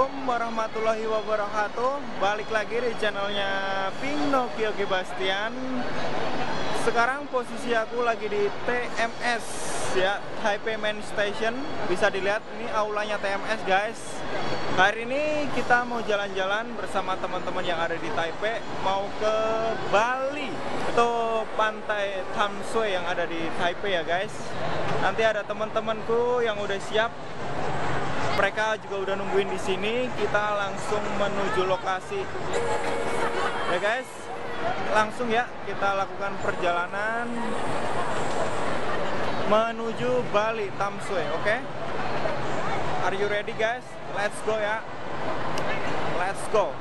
Assalamualaikum warahmatullahi wabarakatuh. Balik lagi di channelnya Pinocchio Gebastian. Sekarang posisi aku lagi di TMS ya, Taipei Main Station. Bisa dilihat ini aulanya TMS guys. Hari ini kita mau jalan-jalan bersama teman-teman yang ada di Taipei, mau ke Bali atau pantai Tam Sui yang ada di Taipei ya guys. Nanti ada teman-temanku yang udah siap. Mereka juga udah nungguin di sini. Kita langsung menuju lokasi. Ya guys, langsung ya kita lakukan perjalanan menuju Bali Tam Sui, oke? Are you ready guys? Let's go ya. Let's go.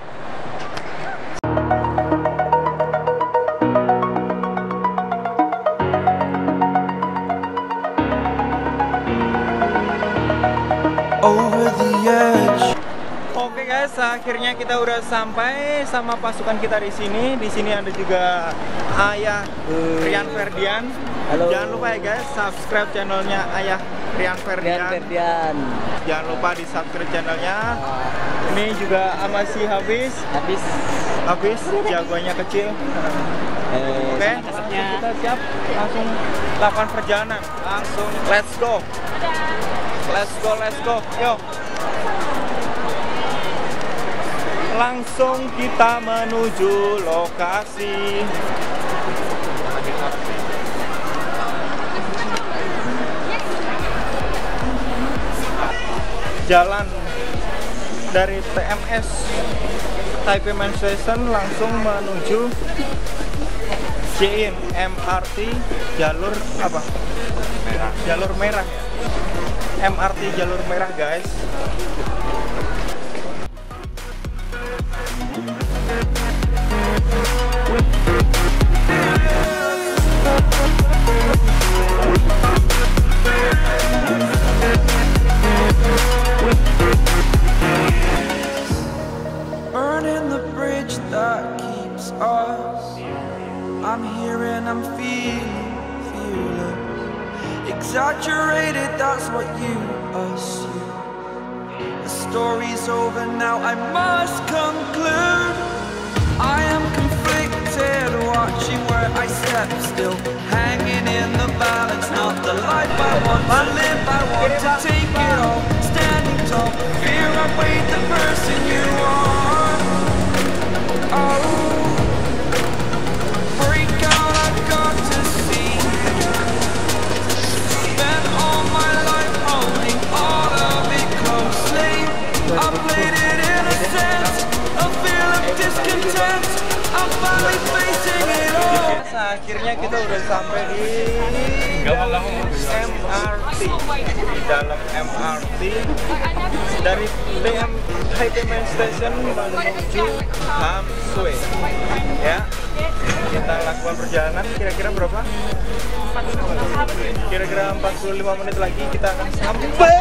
Over the edge. Oke guys, akhirnya kita udah sampai sama pasukan kita di sini. Di sini ada juga Ayah Rian Ferdian. Halo. Jangan lupa ya guys, subscribe channelnya Ayah Rian Ferdian. Jangan lupa di subscribe channelnya. Ini juga sama si Habis jagoannya kecil. Oke, kita siap langsung lakukan perjalanan. Langsung let's go. Let's go, yuk. Langsung kita menuju lokasi. Jalan dari TMS Taipei Main Station langsung menuju JIN MRT jalur apa? Merah. Jalur merah. MRT jalur merah guys. Burning the bridge that keeps us. I'm here and I'm feeling fearless. Exaggerated, that's what you assume. The story's over now, I must conclude. I am conflicted, watching where I step still, hanging in the balance. Not the life I want to live, I want to take it all. Standing tall, fear I weighed the person you are. Oh, break out, I've got to see. Spent all my life holding all of it closely. I played it innocent, a feel of discontent. I'm finally facing it all. Akhirnya kita udah sampai di dalam MRT. Di dalam MRT dari Taipei Main Station menuju Tam Sui. Ya, kita lakukan perjalanan kira-kira berapa? Kira-kira 45 menit lagi kita akan sampai.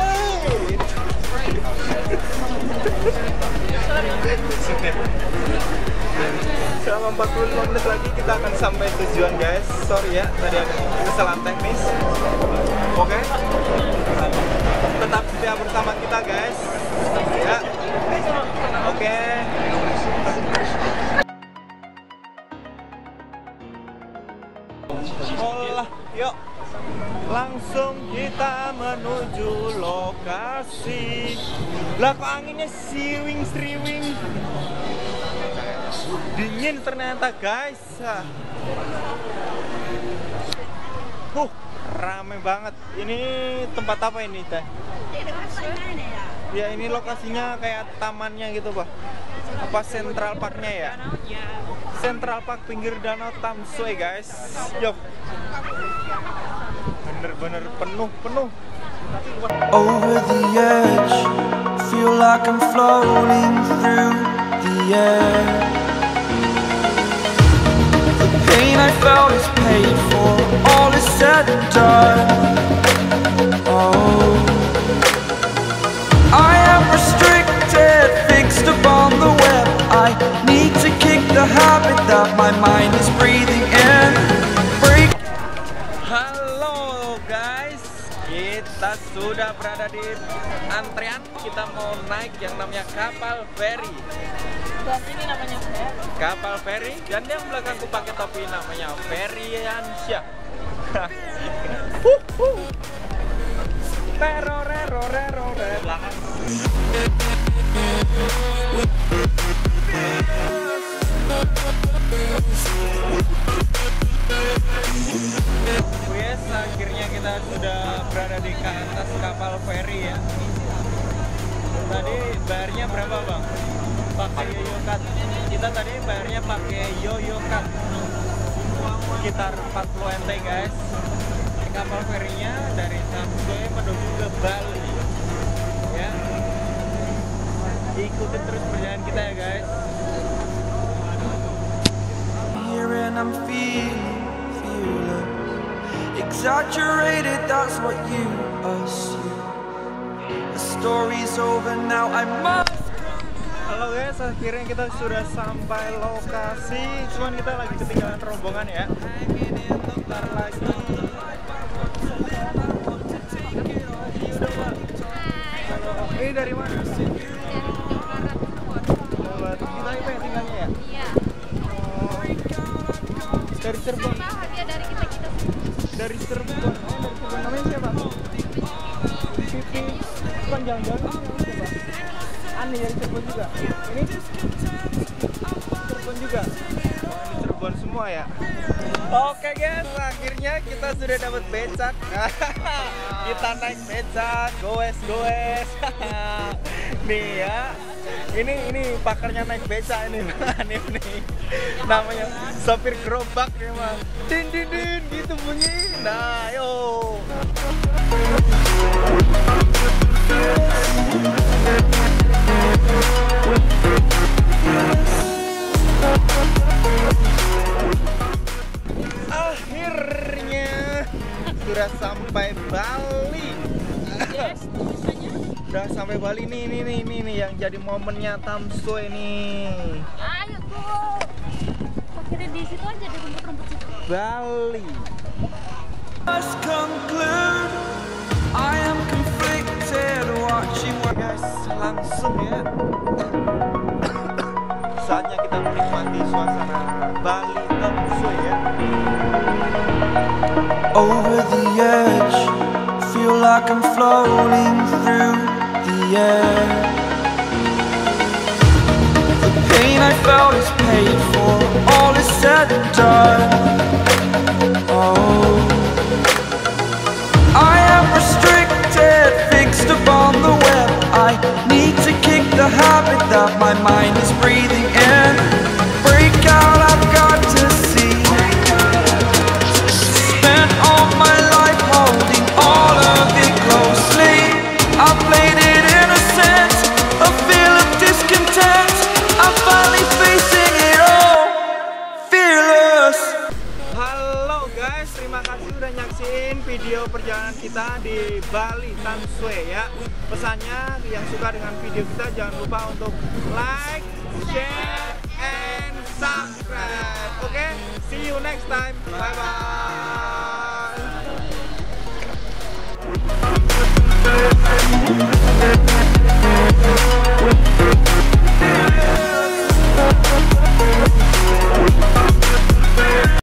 Selama 45 menit lagi kita akan sampai tujuan guys. Sorry ya, tadi ada kesalahan teknis. Oke. Tetap setia bersama kita guys. Ya. Oke. Olah, yuk. Langsung kita menuju lokasi. Lah kok anginnya sriwing. Dingin ternyata guys. Rame banget. Ini tempat apa ini teh? Ya ini lokasinya kayak tamannya gitu pak. Apa Central Parknya ya? Central Park pinggir danau Tam Sui guys. Yuk. Bener-bener penuh. Over the edge, feel like I'm floating through the air. The pain I felt is paid for, all is said and done. Oh, I am restricted, fixed upon the web. I need to kick the habit that my mind is breathing in. Break. Halo guys, kita sudah berada di antrian. Kita mau naik yang namanya kapal feri. Dan ini namanya ferry. Kapal feri, dan yang belakangku pakai topi namanya Feriansyah. Terore belakang. Yes, akhirnya kita sudah berada di atas kapal feri ya. Tadi bayarnya berapa bang? Pakai yoyo card. Kita tadi bayarnya pakai yoyo card. Sekitar 40 MT guys. Kapal ferinya dari Tamsue menuju ke Bali. Ya. Ikutin terus perjalanan kita ya guys. Here and I'm feeling exaggerated, that's what you assume. The story's over now, I must. Halo guys, akhirnya kita sudah sampai lokasi. Cuman kita lagi ketinggalan rombongan ya. Bentar lagi. Ini dari mana? Kita itu yang tinggalnya ya? Iya. Oh, dari Cirebon. Dia dari kita. Dari Cirebon. Oh, dari Cirebon. Namanya siapa? Pipi. Bukan jangan-jangan siapa? Ani dari Cirebon juga. Ini Cirebon juga. Oh, ini Cirebon semua ya. Oke guys, akhirnya kita sudah dapat becak. Kita naik becak, goes. Nih ya. Ini pakarnya naik becak ini. Nih. Namanya sopir gerobak nih mah. Din gitu bunyi. Nah, yo. Akhirnya sudah sampai Bali. Udah sampai Bali nih yang jadi momennya Tamsue nih. Ayo tuh. Akhirnya di situ aja di rumput-rumput situ. Bali. Must conclude, I am conflicted, watching what. Guys, langsung ya. Saatnya kita menikmati suasana Bali Tamsue ya. Over the edge, feel like I'm floating through the air. The pain I felt is paid for, all is said and done. Oh, I am restricted, fixed upon the web. I need to kick the habit that my mind is breathing in. Break out, I've got to see. Spent all my life holding all of it closely. I played it innocent, a feel of discontent. I'm finally facing it all, fearless. Halo guys, terima kasih udah nyaksiin video perjalanan kita di Bali Tamsue ya. Pesannya yang suka dengan video kita jangan lupa untuk like, share, and subscribe. Oke, see you next time. Bye bye.